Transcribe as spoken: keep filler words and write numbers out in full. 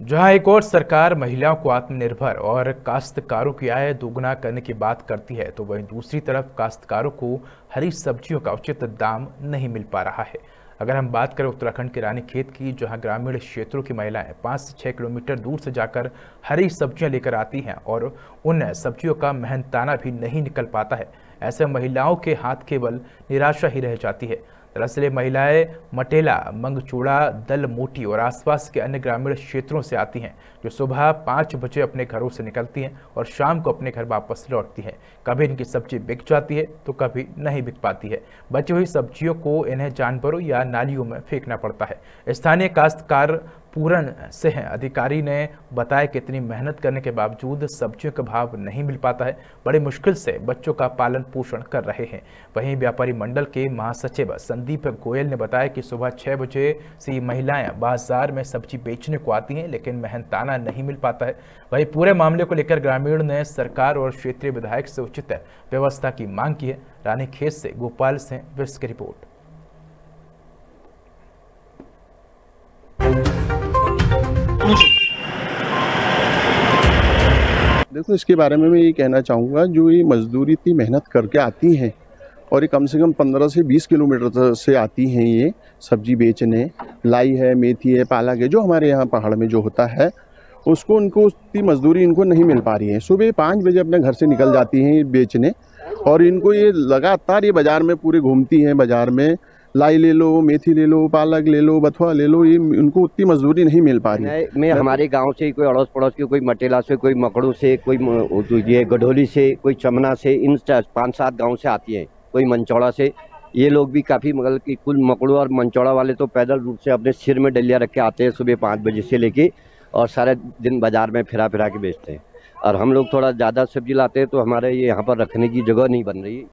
जहां एक और सरकार महिलाओं को आत्मनिर्भर और काश्तकारों की आय दोगुना करने की बात करती है, तो वहीं दूसरी तरफ काश्तकारों को हरी सब्जियों का उचित दाम नहीं मिल पा रहा है। अगर हम बात करें उत्तराखंड के रानीखेत की, जहां ग्रामीण क्षेत्रों की महिलाएं पाँच से छः किलोमीटर दूर से जाकर हरी सब्जियां लेकर आती हैं और उन सब्जियों का मेहनताना भी नहीं निकल पाता है। ऐसे महिलाओं के हाथ केवल निराशा ही रह जाती है। दरअसल ये महिलाएं मटेला, मंगचूड़ा, दल मोटी और आसपास के अन्य ग्रामीण क्षेत्रों से आती हैं, जो सुबह पाँच बजे अपने घरों से निकलती हैं और शाम को अपने घर वापस लौटती हैं। कभी इनकी सब्जी बिक जाती है तो कभी नहीं बिक पाती है। बची हुई सब्जियों को इन्हें जानवरों या नालियों में फेंकना पड़ता है। स्थानीय काश्तकार पूरन सिंह अधिकारी ने बताया कि इतनी मेहनत करने के बावजूद सब्जियों का भाव नहीं मिल पाता है। बड़ी मुश्किल से बच्चों का पालन पोषण कर रहे हैं। वहीं व्यापारी मंडल के महासचिव संदीप गोयल ने बताया कि सुबह छः बजे से ये महिलाएं बाजार में सब्जी बेचने को आती हैं, लेकिन मेहनताना नहीं मिल पाता है। वहीं पूरे मामले को लेकर ग्रामीण ने सरकार और क्षेत्रीय विधायक से उचित व्यवस्था की मांग की है। रानीखेत से गोपाल सिंह विश्व की रिपोर्ट। देखो, इसके बारे में मैं ये कहना चाहूँगा, जो ये मजदूरी इतनी मेहनत करके आती हैं और ये कम से कम पंद्रह से बीस किलोमीटर से आती हैं ये सब्जी बेचने, लाई है, मेथी है, पालक है, जो हमारे यहाँ पहाड़ में जो होता है उसको उनको उतनी मजदूरी इनको नहीं मिल पा रही है। सुबह पाँच बजे अपने घर से निकल जाती हैं ये बेचने और इनको ये लगातार ये बाज़ार में पूरे घूमती हैं। बाज़ार में लाई ले लो, मेथी ले लो, पालक ले लो, बथुआ ले लो, ये उनको उतनी मजदूरी नहीं मिल पा रही है। मैं हमारे गांव से कोई अड़ोस पड़ोस के, कोई मटेला से, कोई मकड़ू से, कोई ये गढोली से, कोई चमना से, इन पाँच सात गांव से आती हैं, कोई मंचौड़ा से। ये लोग भी काफ़ी, मतलब कि कुल मकड़ू और मंचौड़ा वाले तो पैदल रूट से अपने सिर में डलिया रख के आते हैं सुबह पाँच बजे से लेके और सारे दिन बाजार में फिरा फिरा के बेचते हैं। और हम लोग थोड़ा ज़्यादा सब्जी लाते हैं तो हमारे ये यहाँ पर रखने की जगह नहीं बन रही।